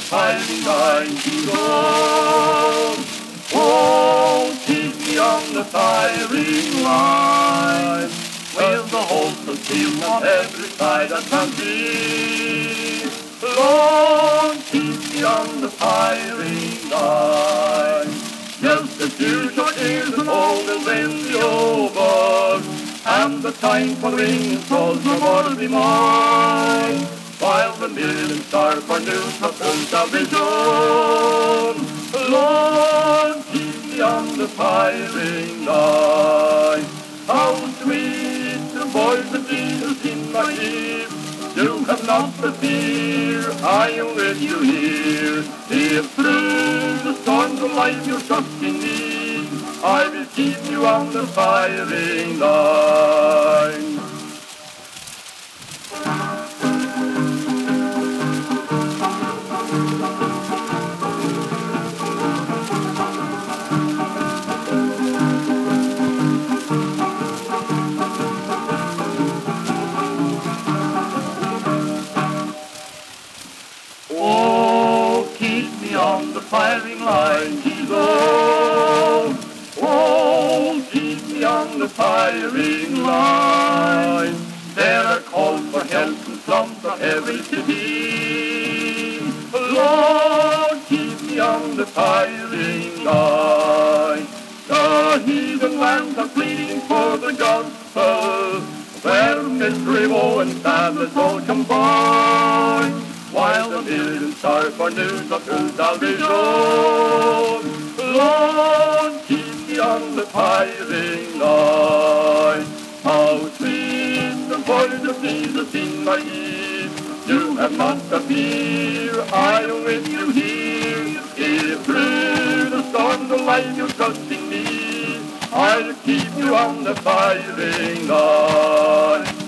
firing line to go. Oh, keep me on the firing line, with the holes of steel on every side I can see. Lord, keep me on the firing line. Just the future is and all will then be over, and the time for ringing souls no more will be mine, while the million stars for news of full salvation. Lord, keep me on the firing line. How sweet the voice of Jesus in my ear. You have not the fear, I am with you here. If through the storms of life you trust in me, I will keep you on the firing line. Oh, keep me on the firing line, Jesus. Oh, keep me on the firing line. There are calls for help and slums from every city. Lord, keep me on the firing line. The heathen lands are pleading for the gospel, where misery, woe, and sadness all combine, while the millions starve for news of true salvation. Lord, keep me on the firing line. How sweet the voice of Jesus in my ear. You have not a fear, I am with you here. If through the storms of life you trust in me, I'll keep you on the firing line.